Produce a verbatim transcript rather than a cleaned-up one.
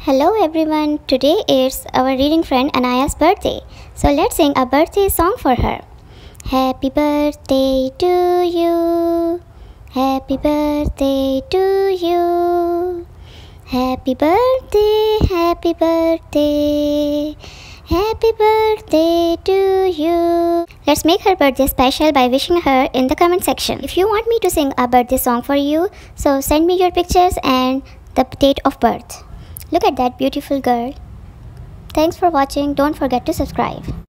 Hello everyone, today is our reading friend Anaya's birthday. So let's sing a birthday song for her. Happy birthday to you. Happy birthday to you. Happy birthday, happy birthday. Happy birthday to you. Let's make her birthday special by wishing her in the comment section. If you want me to sing a birthday song for you, so send me your pictures and the date of birth. Look at that beautiful girl. Thanks for watching. Don't forget to subscribe.